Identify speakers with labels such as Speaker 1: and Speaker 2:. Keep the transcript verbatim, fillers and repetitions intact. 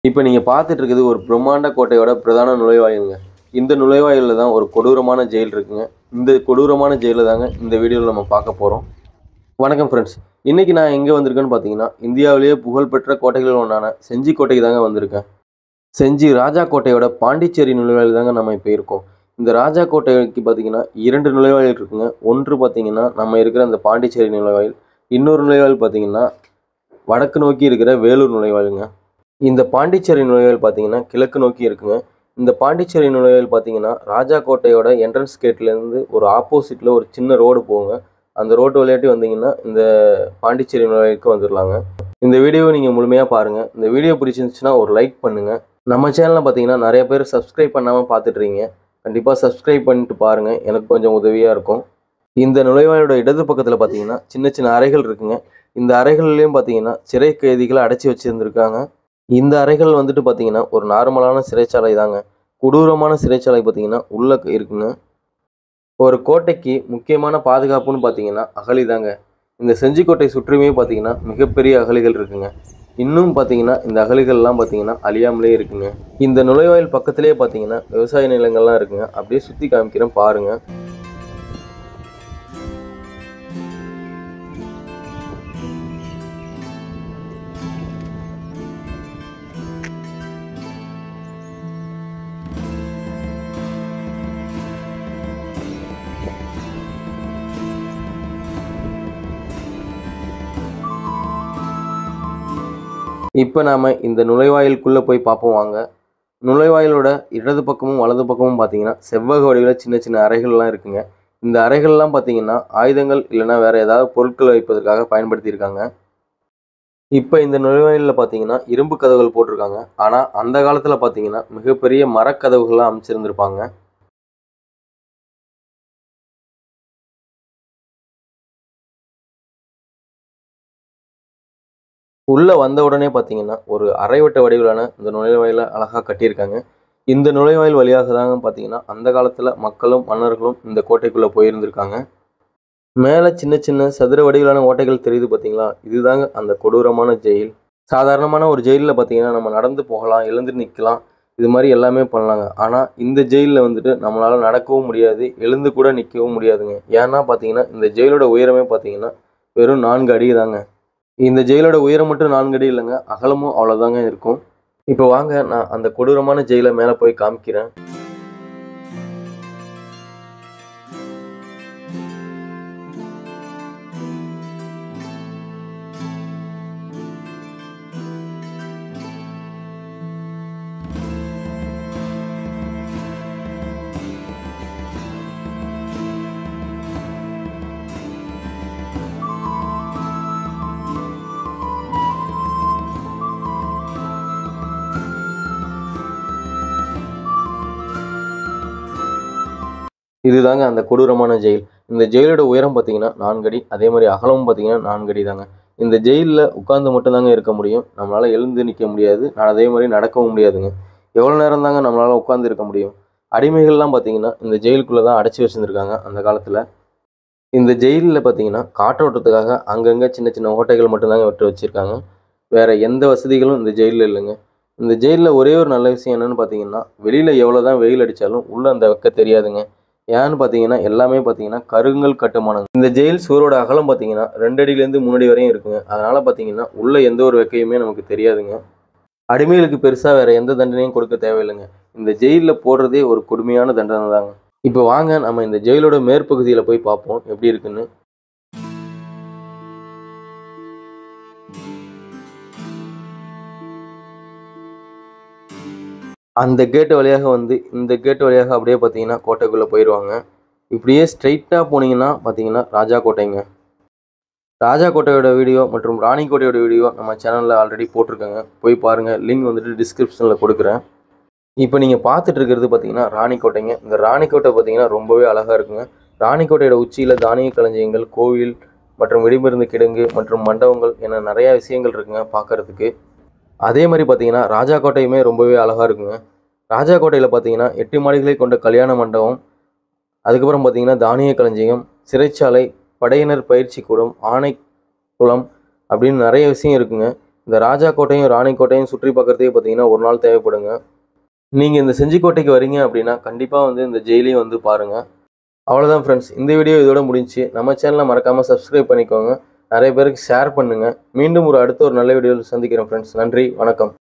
Speaker 1: இப்போ நீங்கள் பார்த்துட்டு இருக்குது ஒரு பிரம்மாண்ட கோட்டையோட பிரதான நுழைவாயிலுங்க. இந்த நுழைவாயிலில் தான் ஒரு கொடூரமான ஜெயில் இருக்குங்க. இந்த கொடூரமான ஜெயிலில் தாங்க இந்த வீடியோவில் நம்ம பார்க்க போகிறோம். வணக்கம் ஃப்ரெண்ட்ஸ், இன்றைக்கி நான் எங்கே வந்திருக்கேன்னு பார்த்தீங்கன்னா, இந்தியாவிலேயே புகழ்பெற்ற கோட்டைகள் ஒன்றான செஞ்சி கோட்டைக்கு தாங்க வந்திருக்கேன். செஞ்சி ராஜா கோட்டையோட பாண்டிச்சேரி நுழைவாயில் தாங்க நம்ம இப்போ இருக்கோம். இந்த ராஜா கோட்டைக்கு பார்த்தீங்கன்னா இரண்டு நுழைவாயில் இருக்குங்க. ஒன்று பார்த்தீங்கன்னா நம்ம இருக்கிற அந்த பாண்டிச்சேரி நுழைவாயில், இன்னொரு நுழைவாயில் பார்த்தீங்கன்னா வடக்கு நோக்கி இருக்கிற வேலூர் நுழைவாயிலுங்க. இந்த பாண்டிச்சேரி நுழைவாயில் பார்த்தீங்கன்னா கிழக்கு நோக்கி இருக்குங்க. இந்த பாண்டிச்சேரி நுழைவாயில் பார்த்தீங்கன்னா ராஜா கோட்டையோட என்ட்ரன்ஸ் கேட்லேருந்து ஒரு ஆப்போசிட்டில் ஒரு சின்ன ரோடு போகுங்க. அந்த ரோட்டு விளையாட்டி வந்தீங்கன்னா இந்த பாண்டிச்சேரி நுழைவாயிலுக்கு வந்துடலாங்க. இந்த வீடியோவை நீங்கள் முழுமையாக பாருங்கள். இந்த வீடியோ பிடிச்சிருந்துச்சுன்னா ஒரு லைக் பண்ணுங்கள். நம்ம சேனலில் பார்த்தீங்கன்னா நிறைய பேர் சப்ஸ்கிரைப் பண்ணாமல் பார்த்துட்றீங்க. கண்டிப்பாக சப்ஸ்கிரைப் பண்ணிட்டு பாருங்கள், எனக்கு கொஞ்சம் உதவியாக இருக்கும். இந்த நுழைவாயிலோட இடது பக்கத்தில் பார்த்தீங்கன்னா சின்ன சின்ன அறைகள் இருக்குங்க. இந்த அறைகள்லேயும் பார்த்தீங்கன்னா சிறை கைதிகளை அடைச்சி வச்சுருந்துருக்காங்க. இந்த அறைகள் வந்துட்டு பார்த்தீங்கன்னா ஒரு நார்மலான சிறைச்சாலை தாங்க. கொடூரமான சிறைச்சாலை பார்த்தீங்கன்னா உள்ளே இருக்குங்க. ஒரு கோட்டைக்கு முக்கியமான பாதுகாப்புன்னு பார்த்தீங்கன்னா அகழி தாங்க. இந்த செஞ்சிக்கோட்டை சுற்றியுமே பார்த்தீங்கன்னா மிகப்பெரிய அகழிகள் இருக்குங்க. இன்னும் பார்த்தீங்கன்னா இந்த அகழிகள்லாம் பார்த்தீங்கன்னா அழியாமலே இருக்குங்க. இந்த நுழைவாயில் பக்கத்திலே பார்த்தீங்கன்னா விவசாய நிலங்கள்லாம் இருக்குங்க. அப்படியே சுற்றி காமிக்கிறேன் பாருங்கள். இப்போ நாம் இந்த நுழைவாயிலுக்குள்ளே போய் பார்ப்போம் வாங்க. நுழைவாயிலோட இடது பக்கமும் வலது பக்கமும் பார்த்தீங்கன்னா செவ்வக வடிவில் சின்ன சின்ன அறைகள்லாம் இருக்குங்க. இந்த அறைகள்லாம் பார்த்தீங்கன்னா ஆயுதங்கள் இல்லைன்னா வேறு ஏதாவது பொருட்கள் வைப்பதற்காக பயன்படுத்தியிருக்காங்க. இப்போ இந்த நுழைவாயிலில் பார்த்தீங்கன்னா இரும்பு கதவுகள் போட்டிருக்காங்க. ஆனால் அந்த காலத்தில் பார்த்தீங்கன்னா மிகப்பெரிய மரக்கதவுகள்லாம் அமைச்சிருந்துருப்பாங்க. உள்ளே வந்த உடனே பார்த்தீங்கன்னா ஒரு அரைவட்ட வடிவிலான இந்த நுழைவாயிலை அழகாக கட்டியிருக்காங்க. இந்த நுழைவாயில் வழியாக தாங்க பார்த்தீங்கன்னா அந்த காலத்தில் மக்களும் மன்னர்களும் இந்த கோட்டைக்குள்ளே போயிருந்திருக்காங்க. மேலே சின்ன சின்ன சதுர வடிவிலான ஓட்டைகள் தெரியுது பார்த்தீங்களா, இதுதாங்க அந்த கொடூரமான ஜெயில். சாதாரணமான ஒரு ஜெயிலில் பார்த்தீங்கன்னா நம்ம நடந்து போகலாம், எழுந்து நிற்கலாம், இது மாதிரி எல்லாமே பண்ணலாங்க. ஆனால் இந்த ஜெயிலில் வந்துட்டு நம்மளால் நடக்கவும் முடியாது, எழுந்து கூட நிற்கவும் முடியாதுங்க. ஏன்னா பார்த்தீங்கன்னா இந்த ஜெயிலோட உயரமே பார்த்தீங்கன்னா வெறும் நான்கு அடி தாங்க. இந்த ஜெயிலோட உயரம் மட்டும் நான்கு அடி இல்லைங்க, அகலமும் அவ்வளோதாங்க இருக்கும். இப்போ வாங்க நான் அந்த கொடூரமான ஜெயிலை மேலே போய் காமிக்கிறேன். இதுதாங்க அந்த கொடூரமான ஜெயில். இந்த ஜெயிலோட உயரம் பார்த்தீங்கன்னா நான்கு அடி, அதே மாதிரி அகலமும் பார்த்தீங்கன்னா நான்கு அடி தாங்க. இந்த ஜெயிலில் உட்காந்து மட்டும்தாங்க இருக்க முடியும், நம்மளால் எழுந்து நிற்க முடியாது, நான் அதே மாதிரி நடக்கவும் முடியாதுங்க. எவ்வளோ நேரம் தாங்க நம்மளால் உட்காந்து இருக்க முடியும். அடிமைகள்லாம் பார்த்தீங்கன்னா இந்த ஜெயிலுக்குள்ளே தான் அடைச்சி வச்சுருந்துருக்காங்க அந்த காலத்தில். இந்த ஜெயிலில் பார்த்தீங்கன்னா காற்றோட்டத்துக்காக அங்கங்கே சின்ன சின்ன ஓட்டைகள் மட்டும்தாங்க விட்டு வச்சுருக்காங்க. வேறு எந்த வசதிகளும் இந்த ஜெயிலில் இல்லைங்க. இந்த ஜெயிலில் ஒரே ஒரு நல்ல விஷயம் என்னென்னு பார்த்தீங்கன்னா, வெளியில் எவ்வளோ தான் வெயில் அடித்தாலும் உள்ளே அந்த வெக்க தெரியாதுங்க. ஏன்னு பார்த்தீங்கன்னா எல்லாமே பார்த்தீங்கன்னா கருங்கல் கட்டுமானம். இந்த ஜெயில் சுவரோட அகலம் பார்த்தீங்கன்னா ரெண்டு அடியிலேருந்து மூணு அடி வரையும் இருக்குங்க. அதனால் பார்த்தீங்கன்னா உள்ளே எந்த ஒரு வெக்கையுமே நமக்கு தெரியாதுங்க. அடிமைகளுக்கு பெருசாக வேறு எந்த தண்டனையும் கொடுக்க தேவையில்லைங்க. இந்த ஜெயிலில் போடுறதே ஒரு கொடுமையான தண்டனை தாங்க. இப்போ வாங்க நம்ம இந்த ஜெயிலோட மேற்பகுதியில் போய் பார்ப்போம் எப்படி இருக்குன்னு. அந்த கேட்டு வழியாக வந்து இந்த கேட்டு வழியாக அப்படியே பார்த்தீங்கன்னா கோட்டைக்குள்ளே போயிடுவாங்க. இப்படியே ஸ்ட்ரைட்டாக போனீங்கன்னா பார்த்தீங்கன்னா ராஜா கோட்டைங்க. ராஜா கோட்டையோட வீடியோ மற்றும் ராணி கோட்டையோட வீடியோ நம்ம சேனலில் ஆல்ரெடி போட்டிருக்காங்க, போய் பாருங்கள். லிங்க் வந்துட்டு டிஸ்கிரிப்ஷனில் கொடுக்குறேன். இப்போ நீங்கள் பார்த்துட்டு இருக்கிறது பார்த்தீங்கன்னா ராணி கோட்டைங்க. இந்த ராணி கோட்டை பார்த்தீங்கன்னா ரொம்பவே அழகாக இருக்குங்க. ராணி கோட்டையோட உச்சியில் தானிய களஞ்சியங்கள், கோவில் மற்றும் வெடிமருந்து கிடங்கு மற்றும் மண்டபங்கள் என நிறையா விஷயங்கள் இருக்குங்க பார்க்குறதுக்கு. அதே மாதிரி பார்த்தீங்கன்னா ராஜா கோட்டையுமே ரொம்பவே அழகாக இருக்குங்க. ராஜா கோட்டையில் பார்த்தீங்கன்னா எட்டு மாடிகளை கொண்ட கல்யாண மண்டபம், அதுக்கப்புறம் பார்த்தீங்கன்னா தானிய களஞ்சியம், சிறைச்சாலை, படையினர் பயிற்சி கூடம், ஆணை குளம் அப்படின்னு நிறைய விஷயம் இருக்குங்க. இந்த ராஜா கோட்டையும் ராணி கோட்டையும் சுற்றி பார்க்குறதுக்கே பார்த்தீங்கன்னா ஒரு நாள் தேவைப்படுங்க. நீங்கள் இந்த செஞ்சிக்கோட்டைக்கு வரீங்க அப்படின்னா கண்டிப்பாக வந்து இந்த ஜெயிலையும் வந்து பாருங்கள். அவ்வளோதான் ஃப்ரெண்ட்ஸ், இந்த வீடியோ இதோட முடிஞ்சு. நம்ம சேனலை மறக்காமல் சப்ஸ்கிரைப் பண்ணிக்கோங்க, நிறைய பேருக்கு ஷேர் பண்ணுங்கள். மீண்டும் ஒரு அடுத்த ஒரு நல்ல வீடியோவில் சந்திக்கிறேன் ஃப்ரெண்ட்ஸ். நன்றி, வணக்கம்.